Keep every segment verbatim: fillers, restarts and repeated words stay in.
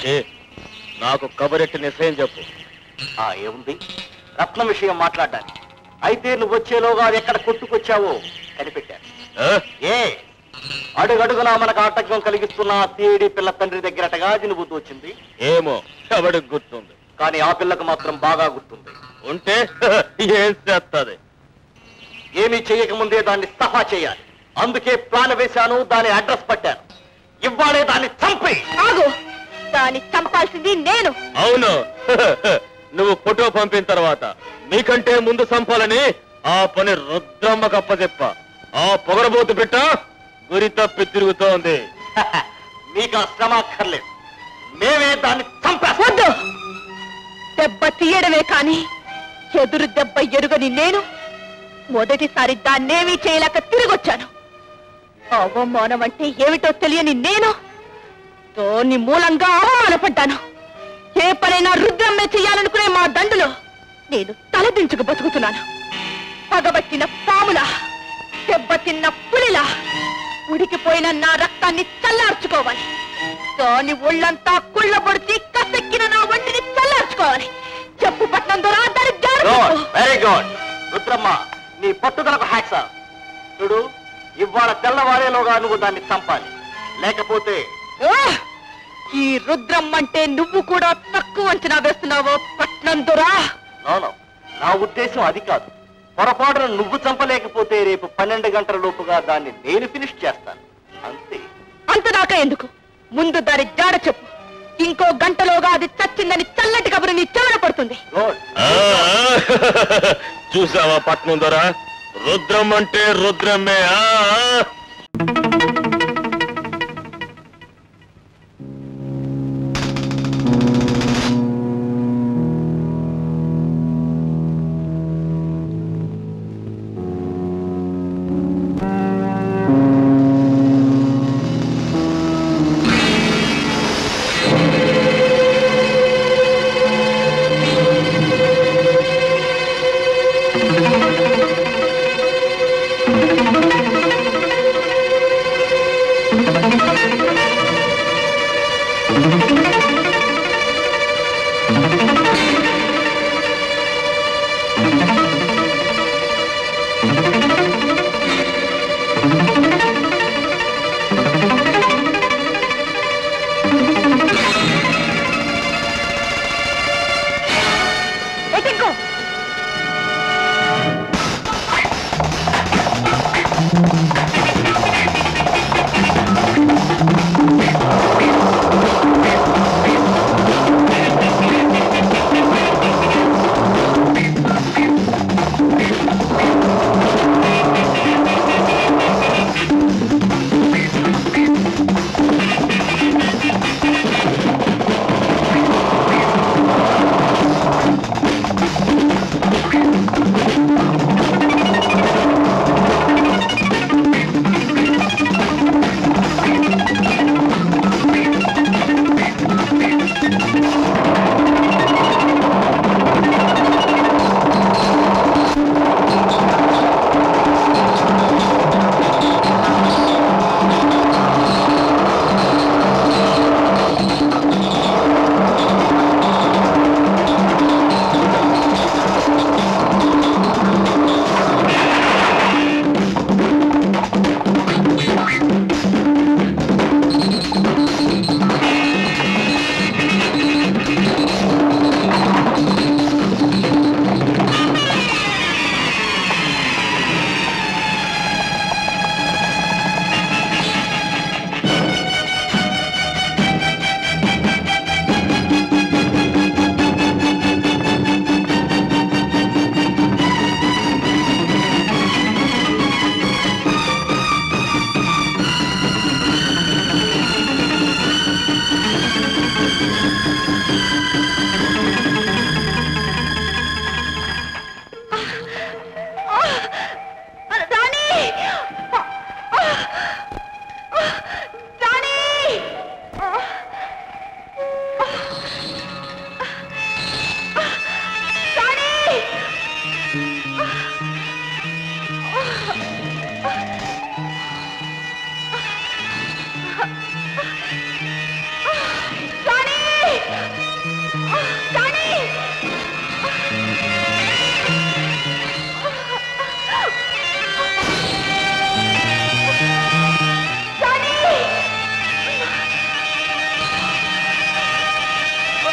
నాకు కబరెట్టి నిశ్చయం చెప్పు. ఏముంది, రత్నం విషయం మాట్లాడడానికి. అయితే నువ్వు వచ్చేలోగా అది ఎక్కడ కొట్టుకొచ్చావో కనిపెట్టాను. ఏ అడుగడుగునా మనకు ఆటంకం కలిగిస్తున్న తేడి పిల్ల తండ్రి దగ్గరటగా అది నువ్వు తోచింది. ఏమో ఎవడికి గుర్తుంది, కానీ ఆ పిల్లకు మాత్రం బాగా గుర్తుంది. ఉంటే ఏం చేస్తుంది? ఏమీ చేయకముందే దాన్ని సఫా చేయాలి. అందుకే ప్లాన్ వేశాను, దాని అడ్రస్ పట్టాను. ఇవ్వాలే దాన్ని చంపి. ఆగు, దాన్ని చంపాల్సింది నేను. అవును, నువ్వు ఫోటో పంపిన తర్వాత మీకంటే ముందు చంపాలని ఆ పని రుద్రమ్మ కప్పచెప్ప. ఆ పొగరబోతు బిడ్డ గురి తప్పి తిరుగుతోంది. మీకు శ్రమ అక్కర్లేదు, మేమే దాన్ని చంపేవద్దు. దెబ్బ తీయడమే కాని ఎదురు దెబ్బ ఎరుగని నేను మొదటిసారి దాన్నేమీ చేయలేక తిరిగొచ్చాను. అవమానం అంటే ఏమిటో తెలియని నేను దాని మూలంగా అవమానపడ్డాను. ఏ పనైనా రుద్రమ్మే చెయ్యాలనుకునే మా దండులో నేను తలదించుకు బతుకుతున్నాను. పగబట్టిన పాములా, దెబ్బతిన్న పులిలా ఉడికిపోయిన నా రక్తాన్ని చల్లార్చుకోవాలి. దాని ఒళ్ళంతా కుళ్ళబొడిచి కసెక్కిన నా వంటిని చల్లార్చుకోవాలి. చెప్పు పట్నం ద్వారా దాని వెరీ గుడ్ రుద్రమ్మ, నీ పట్టుదలకు హ్యాట్స్ ఆఫ్. చూడు, ఇవాళ తెల్లవారేలోగా నువ్వు దాన్ని చంపాలి, లేకపోతే ఈ రుద్రమ్మంటే నువ్వు కూడా తక్కువ అంచనా వేస్తున్నావో పట్నం దొరా? నో, నా ఉద్దేశం అది కాదు. పొరపాటున నువ్వు చంపలేకపోతే రేపు పన్నెండు గంటల లోపుగా దాన్ని నేను ఫినిష్ చేస్తాను, అంతే. అంత దాకా ఎందుకు, ముందు దాని జాడ చెప్పు. ఇంకో గంటలోగా అది చచ్చిందని చల్లటి కబురు నీ చెవిన పడుతుంది. చూసావా పట్నం దొర, రుద్రం అంటే రుద్రమ్మే. Thank you.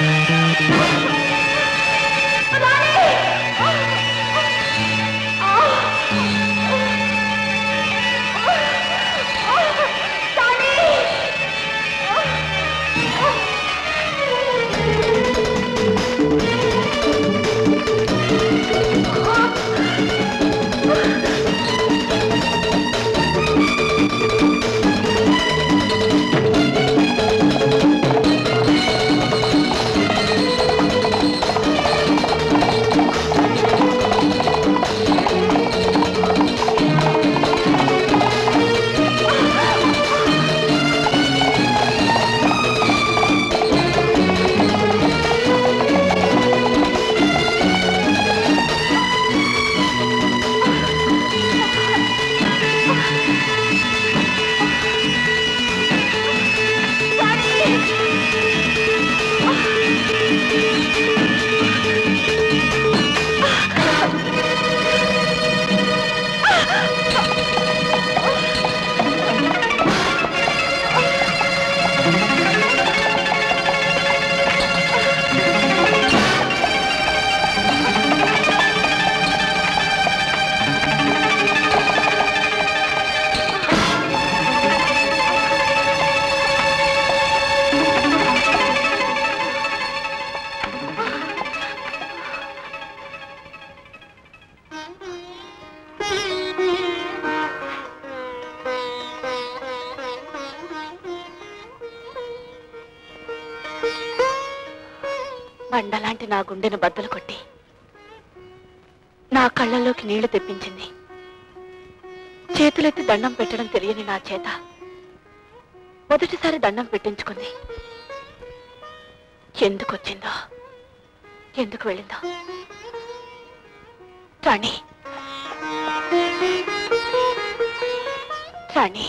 బండలాంటి నా గుండెను బద్దలు కొట్టి నా కళ్ళల్లోకి నీళ్లు తెప్పించింది. చేతులెత్తి దండం పెట్టడం తెలియని నా చేత మొదటిసారి దండం పెట్టించుకుంది. ఎందుకు వచ్చిందో, ఎందుకు వెళ్ళిందో. రాణి, రాణి,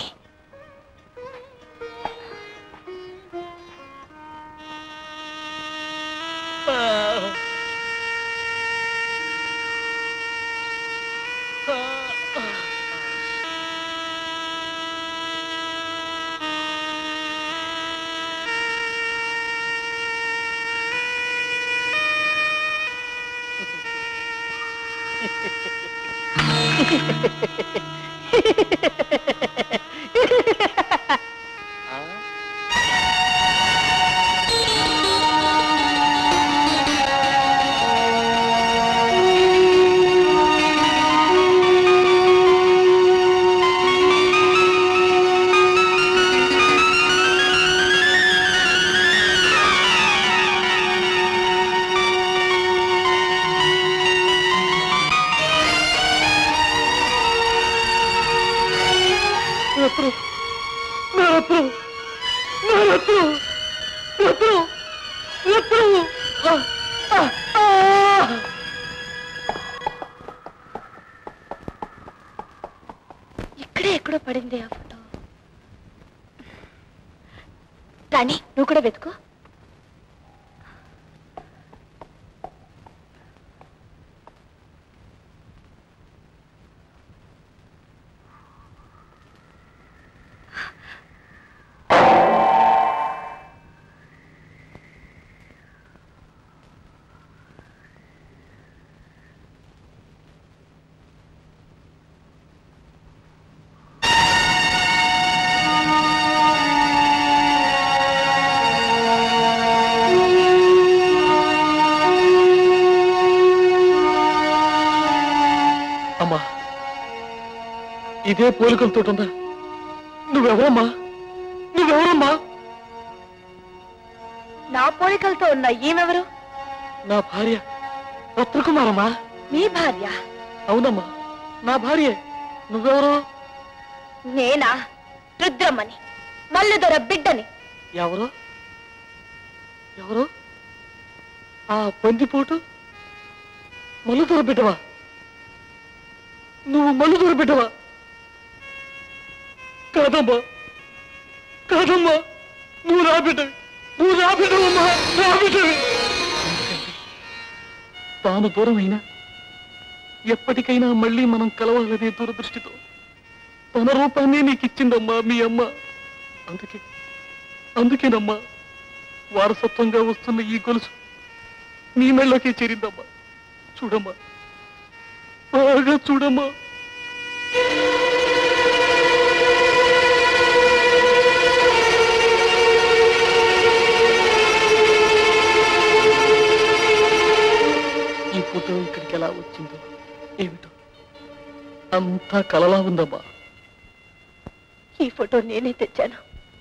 ఇక్కడే ఎక్కడో పడింది ఆ ఫోటో. రాణి, నువ్వు కూడా వెతుకు. ఇదే పోలికలతోటుందా? నువ్వెవరమ్మా? నువ్వెవరమ్మా? నా పోలికలతో ఉన్న ఈమెవరు? నా భార్య రత్నకుమారమ్మా. మీ భార్య? అవునమ్మా, నా భార్యే. నువ్వెవరు? నేనా? రుద్రమ్మని, మల్లుదొర బిడ్డని. ఎవరు ఎవరు ఆ పందిపోటు మల్లుదొర బిడ్డవా? నువ్వు మల్లుదొర బిడ్డవా? కాదమ్మా, కాదమ్మా, నువ్వు నా బిడ్డవి, నువ్వు నా బిడ్డవమ్మా, నా బిడ్డవి. తాను దూరమైనా ఎప్పటికైనా మళ్ళీ మనం కలవాలనే దూరదృష్టితో తన రూపాన్ని నీకు ఇచ్చిందమ్మా మీ అమ్మ. అందుకే అందుకేనమ్మా వారసత్వంగా వస్తున్న ఈ గొలుసు నీ మెళ్ళకి చేరిందమ్మా. చూడమ్మా, బాగా చూడమ్మా. ఈ ఫోటో ఇక్కడికి ఎలా వచ్చిందో ఏమిటో అంతా కలలా ఉందమ్మా. ఈ ఫోటో నేనే తెచ్చాను.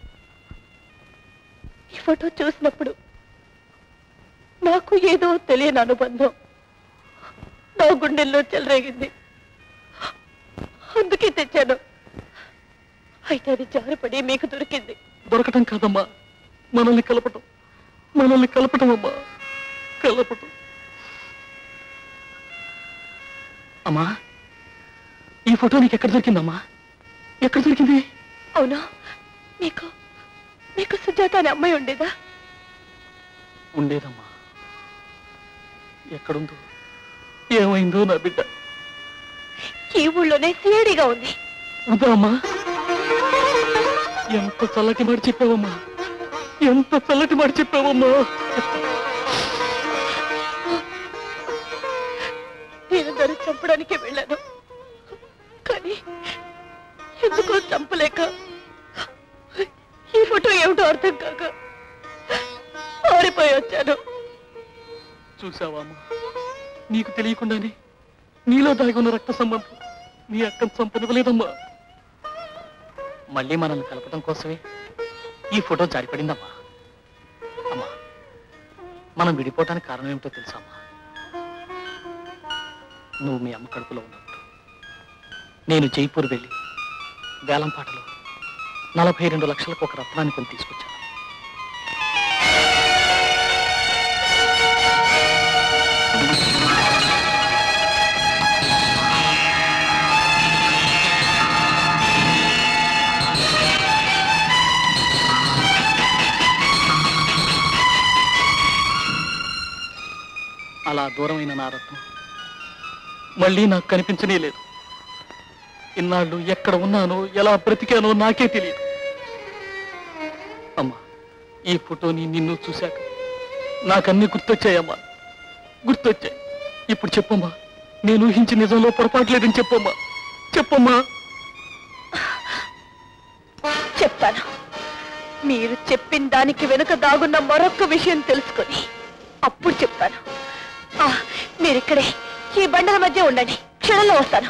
ఈ ఫోటో చూసినప్పుడు నాకు ఏదో తెలియని అనుబంధం నా గుండెల్లో చెలరేగింది. అందుకే తెచ్చాను. అయితే అది జారిపడి మీకు దొరికింది. దొరకటం కాదమ్మా, మనల్ని కలపటం. మనల్ని కలపటం అమ్మా, కలపటం. అమ్మా, ఈ ఫోటో నీకు ఎక్కడ దొరికిందమ్మా? ఎక్కడ దొరికింది? అవునా, మీకు మీకు సుజాత అనే అమ్మాయి ఉండేదా? ఉండేదమ్మా. ఎక్కడుందో, ఏమైందో నా బిడ్డ. ఈ ఊళ్ళోనే సిఐడిగా ఉంది. ఉందా అమ్మా? ఎంత చల్లటి మాట చెప్పావమ్మా, ఎంత చల్లటి మాట చెప్పావమ్మా. నేను దాన్ని చంపడానికే వెళ్ళాను, కానీ ఎందుకో చంపలేక ఈ ఫోటో ఏమిటో అర్థం కాక పారిపోయి వచ్చాను. చూసావా అమ్మా, నీకు తెలియకుండానే నీలో దాగి ఉన్న రక్త సంబంధం నీ అక్కను చంపనివ్వలేదమ్మా. మళ్ళీ మనల్ని కలపడం కోసమే ఈ ఫోటో జారిపడిందమ్మా. అమ్మా, మనం విడిపోవటానికి కారణం ఏమిటో తెలుసా అమ్మా? నువ్వు మీ అమ్మ కడుపులో ఉన్నప్పుడు నేను జైపూర్ వెళ్ళి వేలంపాటలో నలభై రెండు లక్షలకు ఒక రత్నాన్ని కొని తీసుకొచ్చాను. అలా దూరమైన నా రత్నం మళ్ళీ నాకు కనిపించనే లేదు. ఇన్నాళ్ళు ఎక్కడ ఉన్నానో, ఎలా బ్రతికానో నాకే తెలియదు. అమ్మా, ఈ ఫోటోని నిన్ను చూశాక నాకన్నీ గుర్తొచ్చాయమ్మా, గుర్తొచ్చాయి. ఇప్పుడు చెప్పమ్మా, నేను ఊహించి నిజంలో పొరపాటు లేదని చెప్పమ్మా, చెప్పమ్మా. చెప్తాను. మీరు చెప్పిన దానికి వెనుక దాగున్న మరొక విషయం తెలుసుకొని అప్పుడు చెప్తాను. మీరిక్కడే ఈ బండల మధ్య ఉండండి, క్షణంలో వస్తాను.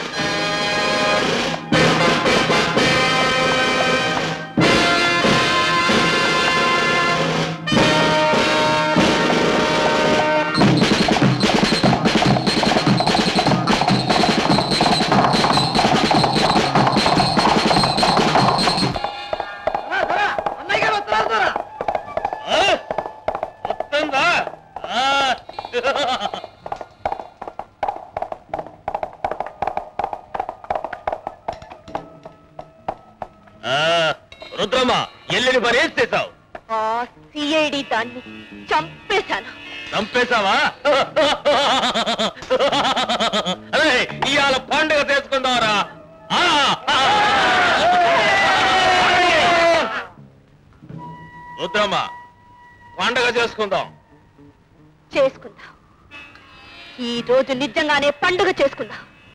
రుద్రమా, ఎల్లుని పని ఏం చేశావు? ఆ సిఐడి దాన్ని చంపేశాను. చంపేశావా? అదే ఇవాళ పండుగ చేసుకుందావరా? రుద్రమా, పండుగ చేసుకుందాం. చేసుకుందాం. ఈ రోజు నిజంగానే పండుగ చేసుకుందాం.